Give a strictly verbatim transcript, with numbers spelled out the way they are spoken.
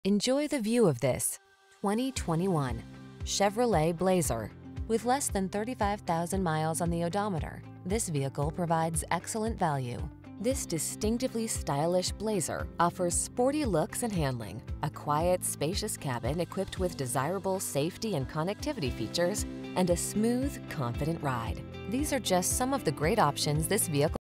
Enjoy the view of this twenty twenty-one Chevrolet Blazer. With less than thirty-five thousand miles on the odometer, this vehicle provides excellent value. This distinctively stylish Blazer offers sporty looks and handling, a quiet, spacious cabin equipped with desirable safety and connectivity features, and a smooth, confident ride. These are just some of the great options this vehicle